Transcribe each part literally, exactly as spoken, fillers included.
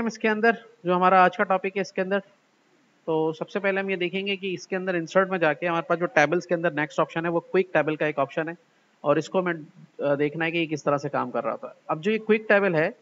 हम इसके अंदर जो हमारा आज का टॉपिक है इसके अंदर, तो सबसे पहले हम ये देखेंगे कि इसके अंदर इंसर्ट में जाके हमारे पास जो टेबल्स के अंदर नेक्स्ट ऑप्शन है वो क्विक टेबल का एक ऑप्शन है, और इसको हमें अ, देखना है कि ये किस तरह से काम कर रहा था। अब जो ये क्विक टेबल है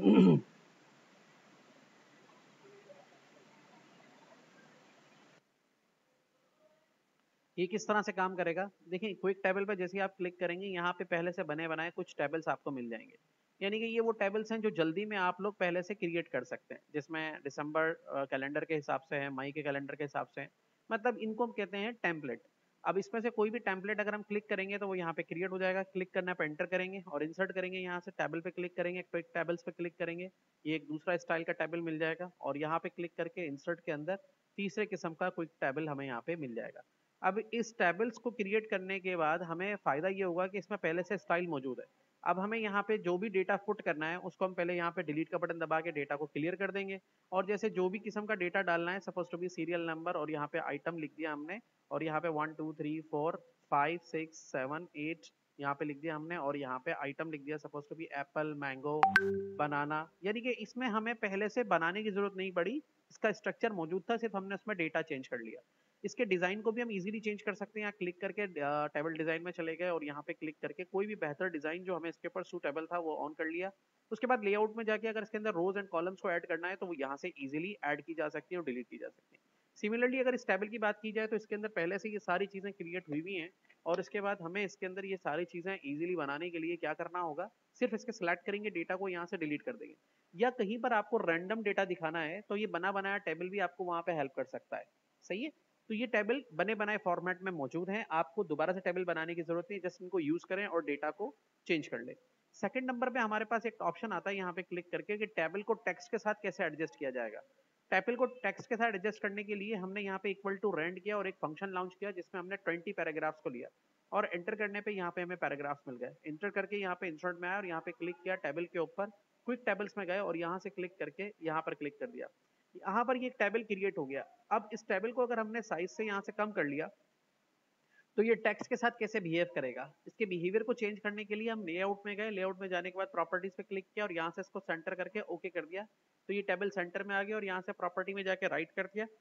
ये किस तरह से काम करेगा। देखिए क्विक टेबल पे जैसे ही आप क्लिक करेंगे यहाँ पे पहले से बने बनाए कुछ टेबल्स आपको मिल जाएंगे। यानी कि ये वो टेबल्स हैं जो जल्दी में आप लोग पहले से क्रिएट कर सकते हैं, जिसमें दिसंबर कैलेंडर के हिसाब से है, मई के कैलेंडर के हिसाब से है, मतलब इनको हम कहते हैं टेम्पलेट। अब इसमें से कोई भी टेम्पलेट अगर हम क्लिक करेंगे तो वो यहाँ पे क्रिएट हो जाएगा। क्लिक करना पे एंटर करेंगे और इंसर्ट करेंगे, यहाँ से टेबल पे क्लिक करेंगे, क्विक टेबल्स पे क्लिक करेंगे, ये एक दूसरा स्टाइल का टेबल मिल जाएगा, और यहाँ पे क्लिक करके इंसर्ट के अंदर तीसरे किस्म का क्विक टेबल हमें यहाँ पे मिल जाएगा। अब इस टेबल्स को क्रिएट करने के बाद हमें फायदा ये होगा कि इसमें पहले से स्टाइल मौजूद है। अब हमें यहाँ पे जो भी डेटा पुट करना है उसको हम पहले यहाँ पे डिलीट का बटन दबा के डेटा को क्लियर कर देंगे, और जैसे जो भी किस्म का डेटा डालना है, suppose to be serial number, और यहाँ पे आइटम लिख दिया हमने, और यहाँ पे one two three four five six seven eight यहाँ पे लिख दिया हमने, और यहाँ पे आइटम लिख दिया suppose to be apple, mango, banana. यानी कि इसमें हमें पहले से बनाने की जरूरत नहीं पड़ी, इसका स्ट्रक्चर मौजूद था, सिर्फ हमने उसमें डेटा चेंज कर लिया। इसके डिजाइन को भी हम इजीली चेंज कर सकते हैं। यहाँ क्लिक करके टेबल डिजाइन में चले गए और यहाँ पे क्लिक करके कोई भी बेहतर डिजाइन जो हमें इसके ऊपर सूटेबल था वो ऑन कर लिया। उसके बाद लेआउट में जाके अगर इसके अंदर रोज एंड कॉलम्स को ऐड करना है तो वो यहाँ से इजीली ऐड की जा सकती है और डिलीट की जा सकती है। सिमिलरली अगर इस टेबल की बात की जाए तो इसके अंदर पहले से ये सारी चीजें क्रिएट हुई हुई हैं, और इसके बाद हमें इसके अंदर ये सारी चीजें इजीली बनाने के लिए क्या करना होगा, सिर्फ इसके सिलेक्ट करेंगे, डेटा को यहाँ से डिलीट कर देंगे। या कहीं पर आपको रैंडम डेटा दिखाना है तो ये बना बनाया टेबल भी आपको वहां पे हेल्प कर सकता है। सही है। तो ये टेबल बने बनाए फॉर्मेट में मौजूद है, आपको दोबारा से टेबल बनाने की जरूरत नहीं, जस्ट इनको यूज करें और डेटा को चेंज कर ले। सेकंड नंबर पे हमारे पास एक ऑप्शन आता है यहाँ पे क्लिक करके कि टेबल को टेक्स्ट के साथ कैसे एडजस्ट किया जाएगा। टेबल को टेक्स्ट के साथ एडजस्ट करने के लिए हमने यहाँ पे इक्वल टू रेंड किया और एक फंक्शन लॉन्च किया जिसमें हमने ट्वेंटी पैराग्राफ्स को लिया, और एंटर करने पे यहाँ पे हमें पैराग्राफ्स मिल गए। एंटर करके यहाँ पे इंसर्ट में आया और यहाँ पे क्लिक किया टेबल के ऊपर, क्विक टेबल्स में गए और यहाँ से क्लिक करके यहाँ पर क्लिक कर दिया। यहाँ पर ये एक टेबल क्रिएट हो गया। अब इस टेबल को अगर हमने साइज से यहाँ से कम कर लिया तो ये टेक्स्ट के साथ कैसे बिहेव करेगा, इसके बिहेवियर को चेंज करने के लिए हम लेआउट में गए। लेआउट में जाने के बाद प्रॉपर्टीज पे क्लिक किया और यहाँ से इसको सेंटर करके ओके कर दिया, तो ये टेबल सेंटर में आ गया। और यहाँ से प्रॉपर्टी में जाके राइट कर दिया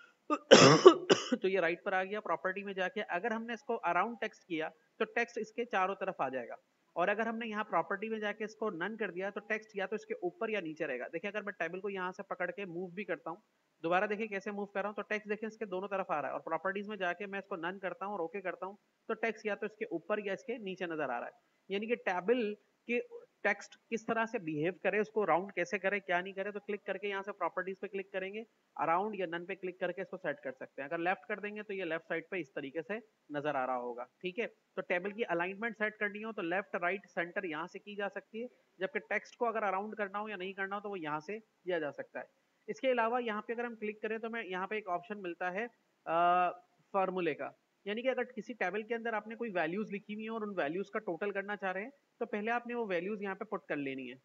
तो ये राइट पर आ गया। प्रॉपर्टी में जाके अगर हमने इसको अराउंड टेक्स्ट किया तो टेक्स्ट इसके चारों तरफ आ जाएगा, और अगर हमने यहाँ प्रॉपर्टी में जाके इसको नन कर दिया तो टेक्स्ट या तो इसके ऊपर या नीचे रहेगा। देखिए अगर मैं टेबल को यहाँ से पकड़ के मूव भी करता हूँ, दोबारा देखिए कैसे मूव कर रहा हूँ, तो टेक्स्ट देखिए इसके दोनों तरफ आ रहा है। और प्रॉपर्टीज में जाके मैं इसको नन करता हूँ और ओके करता हूँ तो टेक्स्ट या तो इसके ऊपर या इसके नीचे नजर आ रहा है। यानी कि टेबल के टेक्स्ट किस तरह से बिहेव करे, उसको राउंड कैसे करे, क्या नहीं करे, तो क्लिक करके यहाँ से प्रॉपर्टीज पे क्लिक करेंगे, अराउंड या नन पे क्लिक करके इसको सेट कर सकते हैं। अगर लेफ्ट कर देंगे तो ये लेफ्ट साइड पे इस तरीके से नजर आ रहा होगा। ठीक है। तो टेबल की अलाइनमेंट सेट करनी हो तो लेफ्ट राइट सेंटर यहाँ से की जा सकती है, जबकि टेक्स्ट को अगर अराउंड करना हो या नहीं करना हो तो वो यहाँ से किया जा सकता है। इसके अलावा यहाँ पे अगर हम क्लिक करें तो मैं यहाँ पे एक ऑप्शन मिलता है फॉर्मूले का। यानी कि अगर किसी टेबल के अंदर आपने कोई वैल्यूज लिखी हुई है और उन वैल्यूज का टोटल करना चाह रहे हैं तो पहले आपने वो वैल्यूज यहाँ पे पुट कर लेनी है,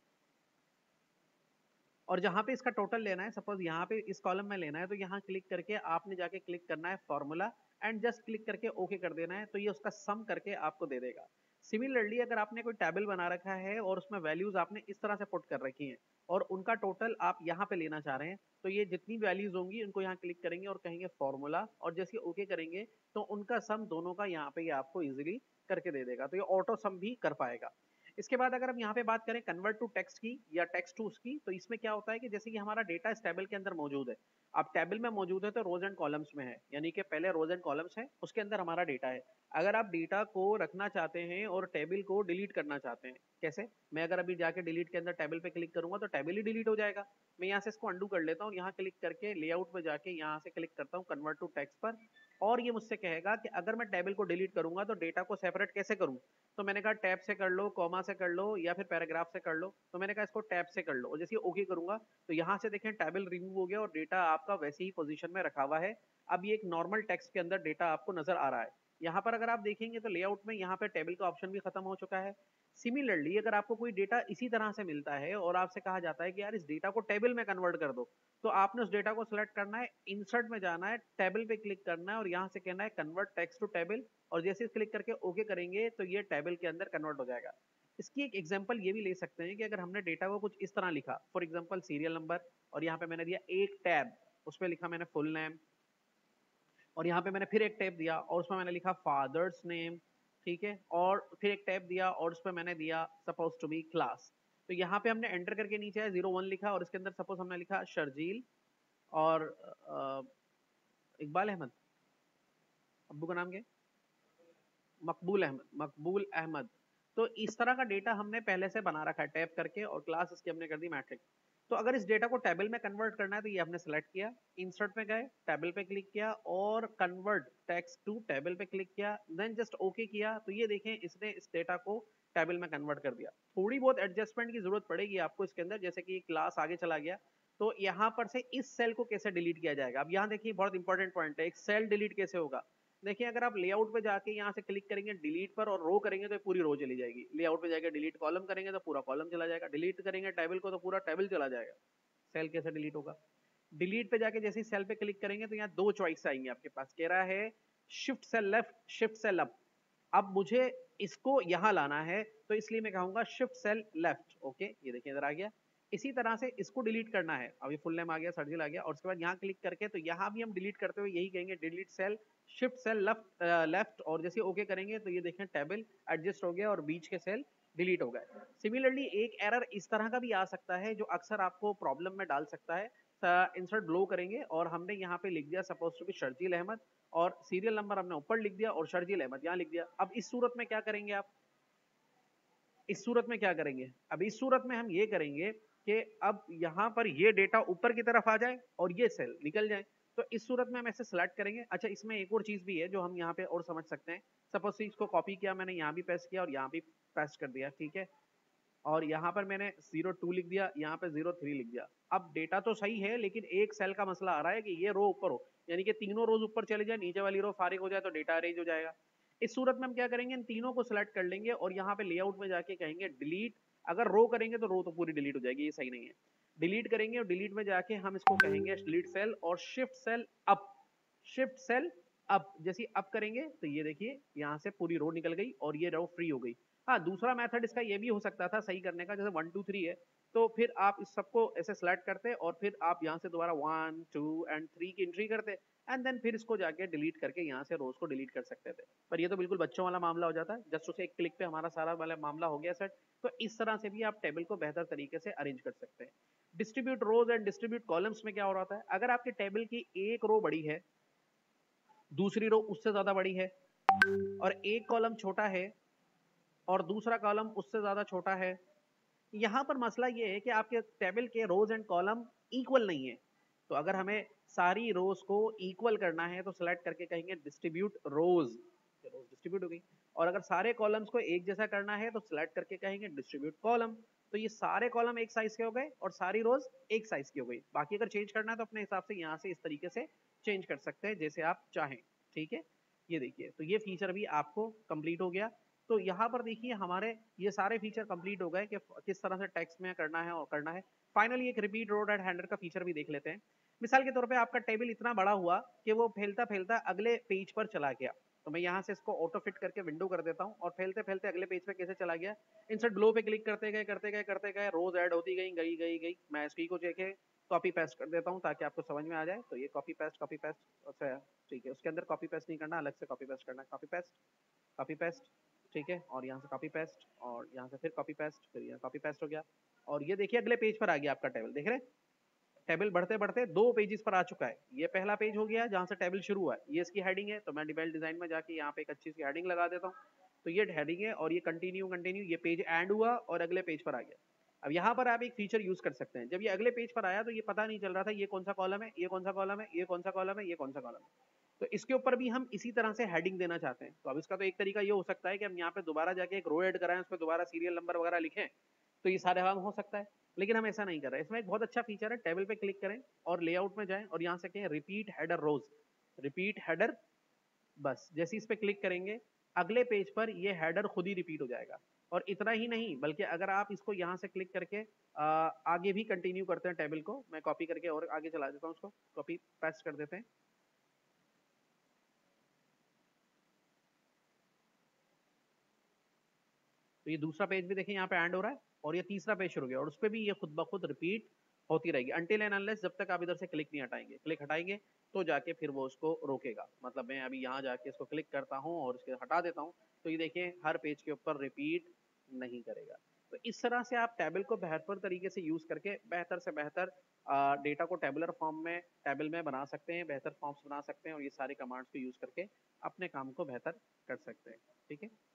और जहां पे इसका टोटल लेना है, सपोज यहाँ पे इस कॉलम में लेना है, तो यहाँ क्लिक करके आपने जाके क्लिक करना है फॉर्मूला एंड जस्ट क्लिक करके ओके कर देना है, तो ये उसका सम करके आपको दे देगा। सिमिलरली अगर आपने कोई टेबल बना रखा है और उसमें वैल्यूज आपने इस तरह से पुट कर रखी हैं और उनका टोटल आप यहाँ पे लेना चाह रहे हैं, तो ये जितनी वैल्यूज होंगी उनको यहाँ क्लिक करेंगे और कहेंगे फॉर्मूला, और जैसे ओके करेंगे तो उनका सम दोनों का यहाँ पे ये आपको इजिली करके दे देगा, तो ये ऑटो सम भी कर पाएगा। इसके बाद अगर हम यहाँ पे बात करें कन्वर्ट टू टेक्स्ट की या टेक्स्ट टू उसकी, तो इसमें क्या होता है कि जैसे कि हमारा डेटा इस टेबल के अंदर मौजूद है, अब टेबल में मौजूद है तो रोज एंड कॉलम्स में है, यानी कि पहले रोज एंड कॉलम्स है उसके अंदर हमारा डेटा है। अगर आप डेटा को रखना चाहते हैं और टेबल को डिलीट करना चाहते हैं, कैसे, मैं अगर अभी जाके डिलीट के अंदर टेबल पे क्लिक करूंगा तो टेबल ही डिलीट हो जाएगा। मैं यहाँ से इसको अंडू कर लेता हूँ, यहाँ क्लिक करके लेआउट में जाके यहाँ से क्लिक करता हूँ कन्वर्ट टू टेक्स्ट पर, और ये मुझसे कहेगा कि अगर मैं टेबल को डिलीट करूंगा तो डेटा को सेपरेट कैसे करूं। तो मैंने कहा टैब से कर लो, कॉमा से कर लो, या फिर पैराग्राफ से कर लो, तो मैंने कहा इसको टैब से कर लो, और जैसे ओके करूंगा तो यहाँ से देखें टेबल रिमूव हो गया और डेटा आपका वैसे ही पोजीशन में रखा हुआ है। अब ये एक नॉर्मल टेक्स्ट के अंदर डेटा आपको नजर आ रहा है। यहाँ पर अगर आप देखेंगे तो लेआउट में यहाँ पे टेबल का ऑप्शन भी खत्म हो चुका है। सिमिलरली अगर आपको कोई डेटा इसी तरह से मिलता है और आपसे कहा जाता है कि यार इस डेटा को टेबल में कन्वर्ट कर दो, तो आपने उस डेटा को सिलेक्ट करना है, इंसर्ट में जाना है, टेबल पे क्लिक करना है और यहाँ से कहना है कन्वर्ट टेक्स्ट टू टेबल, और जैसे क्लिक करके ओके करेंगे तो ये टेबल के अंदर कन्वर्ट हो जाएगा। इसकी एक एग्जांपल ये भी ले सकते हैं कि अगर हमने डेटा को कुछ इस तरह लिखा, फॉर एग्जांपल सीरियल नंबर, और यहाँ पे मैंने दिया एक टैब, उसमें लिखा मैंने फुल नेम, और यहाँ पे मैंने फिर एक टैब दिया और उसमें मैंने लिखा फादर्स नेम, ठीक है, और फिर एक टैब दिया और उसमें मैंने दिया सपोज टू बी क्लास। तो यहाँ पे हमने एंटर करके नीचे आया जीरो वन लिखा और इसके अंदर सपोज हमने लिखा शर्जील और अ, इकबाल अहमद, अब्बू का नाम क्या है? मकबूल अहमद, मकबूल अहमद। तो इस तरह का डेटा हमने पहले से बना रखा है टैप करके, और क्लास इसकी हमने कर दी मैट्रिक। तो अगर इस डेटा को टेबल में कन्वर्ट करना है तो ये हमने सेलेक्ट किया, इंसर्ट में गए, टेबल पे क्लिक किया और कन्वर्ट टेक्स्ट टू टेबल पे क्लिक किया, देन जस्ट ओके किया। तो ये देखें इसने इस डेटा को टेबल में कन्वर्ट कर दिया। थोड़ी बहुत एडजस्टमेंट की जरूरत पड़ेगी आपको इसके अंदर, जैसे कि क्लास आगे चला गया तो यहाँ पर से इस सेल को कैसे डिलीट किया जाएगा। अब यहाँ देखिए बहुत इंपॉर्टेंट पॉइंट है, एक सेल डिलीट कैसे होगा। देखिए अगर आप लेआउट पे जाके यहाँ से क्लिक करेंगे डिलीट पर और रो करेंगे तो पूरी रो चली जाएगी, लेआउट पे जाके डिलीट कॉलम करेंगे तो पूरा कॉलम चला जाएगा, डिलीट करेंगे टेबल को तो पूरा टेबल चला जाएगा। सेल कैसे डिलीट होगा। डिलीट पे जाके जैसे सेल पे क्लिक करेंगे तो यहाँ दो चॉइस आएंगे आपके पास, कह रहा है shift cell left, shift cell up. अब मुझे इसको यहाँ लाना है तो इसलिए मैं कहूंगा शिफ्ट सेल लेफ्ट। ओके, ये देखिए इधर आ गया। इसी तरह से इसको डिलीट करना है, अभी फुल नेम आ गया, सर्जिल आ गया, और उसके बाद यहाँ क्लिक करके तो यहाँ भी हम डिलीट करते हुए यही कहेंगे delete cell, shift cell left left, और जैसे ओके करेंगे तो ये देखें टेबल एडजस्ट हो गया और बीच के सेल डिलीट हो गए। सिमिलरली एक एरर इस तरह का भी आ सकता है जो अक्सर आपको प्रॉब्लम में डाल सकता है। इंसर्ट ब्लो करेंगे और हमने यहाँ पे लिख दिया suppose to be Sharjeel Ahmed, और सीरियल नंबर हमने ऊपर लिख दिया और शर्जील अहमद यहाँ लिख दिया। अब इस सूरत में क्या करेंगे आप, इस सूरत में क्या करेंगे, अब इस सूरत में हम ये करेंगे कि अब यहाँ पर ये डेटा ऊपर की तरफ आ जाए और ये सेल निकल जाए। तो इस सूरत में हम ऐसे सिलेक्ट करेंगे। अच्छा, इसमें एक और चीज भी है जो हम यहाँ पे और समझ सकते हैं। सपोज इसको कॉपी किया मैंने, यहाँ भी पेस्ट किया और यहाँ भी पेस्ट कर दिया, ठीक है, और यहाँ पर मैंने जीरो टू लिख दिया, यहाँ पे जीरो थ्री लिख दिया। अब डेटा तो सही है लेकिन एक सेल का मसला आ रहा है कि ये रो ऊपर हो, यानी कि तीनों रोज ऊपर चले जाए, नीचे वाली रो फारिग हो जाए तो डेटा अरेंज हो जाएगा। इस सूरत में हम क्या करेंगे, इन तीनों को सिलेक्ट कर लेंगे और यहाँ पे लेआउट में जाके कहेंगे डिलीट। अगर रो करेंगे तो रो तो पूरी डिलीट हो जाएगी, ये सही नहीं है। डिलीट करेंगे और डिलीट में जाके हम इसको कहेंगे डिलीट सेल और shift cell up, shift cell up. जैसे अप करेंगे तो ये देखिए यहाँ से पूरी रो निकल गई और ये रो फ्री हो गई। हाँ, दूसरा मेथड इसका ये भी हो सकता था सही करने का, जैसे वन टू थ्री है तो फिर आप इस सबको ऐसे सिलेक्ट करते और फिर आप यहाँ से दोबारा वन टू एंड थ्री की एंट्री करते एंड देन फिर इसको जाके डिलीट करके यहाँ से रोज को डिलीट कर सकते थे। पर ये तो बिल्कुल बच्चों वाला मामला हो जाता है, जस्ट उसे एक क्लिक पे हमारा सारा वाला मामला हो गया सेट। तो इस तरह से भी आप टेबल को बेहतर तरीके से अरेंज कर सकते हैं। Distribute rows and distribute columns में क्या हो रहा है, अगर आपके टेबल की एक रो बड़ी है, दूसरी रो उससे ज्यादा बड़ी है, और एक कॉलम छोटा है और दूसरा कॉलम उससे ज्यादा छोटा है, यहाँ पर मसला ये है कि आपके टेबल के रोज एंड कॉलम इक्वल नहीं है। तो अगर हमें सारी रोज को इक्वल करना है तो सिलेक्ट करके कहेंगे डिस्ट्रीब्यूट रोज, रोज डिस्ट्रीब्यूट हो गई। और अगर सारे कॉलम्स को एक जैसा करना है तो सिलेक्ट करके कहेंगे डिस्ट्रीब्यूट कॉलम। तो ये सारे कॉलम एक साइज के हो गए और सारी रोज एक साइज की हो गई। बाकी अगर चेंज करना है तो अपने हिसाब से यहाँ से इस तरीके से चेंज कर सकते हैं जैसे आप चाहें, ठीक है। ये देखिए तो ये फीचर भी आपको कंप्लीट हो गया। तो यहाँ पर देखिए हमारे ये सारे फीचर कंप्लीट हो गए कि किस तरह से टेक्स्ट में करना है और करना है। फाइनली एक रिपीट रोड एंड हैंडर का फीचर भी देख लेते हैं। मिसाल के तौर पे आपका टेबल इतना बड़ा हुआ कि वो फैलता फैलता अगले पेज पर चला गया, तो मैं यहाँ से इसको ऑटो फिट करके विंडो कर देता हूँ और फैलते फैलते अगले पेज पे कैसे चला गया। इंसर्ट ग्लो पे क्लिक करते गए करते गए करते गए रोज ऐड होती गई गई गई गई। मैं इसकी को देखे कॉपी पेस्ट कर देता हूँ ताकि आपको समझ में आ जाए। तो ये कॉपी पेस्ट कॉपी पेस्ट, अच्छा ठीक है, उसके अंदर कॉपी पेस्ट नहीं करना, अलग से कॉपी पेस्ट करना है। कॉपी पेस्ट कॉपी पेस्ट, ठीक है, और यहाँ से कॉपी पेस्ट और यहाँ से फिर कॉपी पेस्ट, फिर यहाँ कॉपी पेस्ट हो गया। और ये देखिए अगले पेज पर आ गया आपका टेबल, देख रहे हैं टेबल बढ़ते बढ़ते दो पेजेस पर आ चुका है। ये पहला पेज हो गया जहाँ से टेबल शुरू हुआ है, ये इसकी हेडिंग है। तो मैं डिवेल डिजाइन में जाके यहाँ पे एक अच्छी सी हेडिंग लगा देता हूँ। तो ये हेडिंग है और ये कंटिन्यू कंटिन्यू, ये पेज एंड हुआ और अगले पेज पर आ गया। अब यहाँ पर आप एक फीचर यूज कर सकते हैं, जब ये अगले पेज पर आया तो ये पता नहीं चल रहा था ये कौन सा कॉलम है, ये कौन सा कॉलम है, ये कौन सा कॉलम है, ये कौन सा कॉलम है। तो इसके ऊपर भी हम इसी तरह से हेडिंग देना चाहते हैं। तो अब इसका तो एक तरीका ये हो सकता है कि हम यहाँ पे दोबारा जाके एक रो ऐड कराएं, उस पर दोबारा सीरियल नंबर वगैरह लिखें, तो ये सारे काम हो सकता है। लेकिन हम ऐसा नहीं कर रहे। इसमें एक बहुत अच्छा फीचर है, टेबल पे क्लिक करें और लेआउट में जाएं और यहाँ से कहें repeat header rows, repeat header. बस जैसे इस पे क्लिक करेंगे अगले पेज पर ये हेडर खुद ही रिपीट हो जाएगा। और इतना ही नहीं बल्कि अगर आप इसको यहाँ से क्लिक करके आ, आगे भी कंटिन्यू करते हैं टेबल को, मैं कॉपी करके और आगे चला देता हूँ, उसको कॉपी पेस्ट कर देते हैं। तो ये दूसरा पेज भी देखिए यहाँ पे एंड हो रहा है और ये तीसरा पेज शुरू हो गया और उस पर भी ये खुद ब खुद रिपीट होती रहेगी अनटिल एंड अनलेस, जब तक आप इधर से क्लिक नहीं हटाएंगे। क्लिक हटाएंगे तो जाके फिर वो उसको रोकेगा। मतलब मैं अभी यहाँ जाके इसको क्लिक करता हूँ और इसके हटा देता हूँ तो ये देखिए हर पेज के ऊपर रिपीट नहीं करेगा। तो इस तरह से आप टेबल को बेहतर तरीके से यूज करके बेहतर से बेहतर डेटा को टेबुलर फॉर्म में, टेबल में बना सकते हैं, बेहतर फॉर्म्स बना सकते हैं और ये सारे कमांड्स को यूज करके अपने काम को बेहतर कर सकते हैं। ठीक है।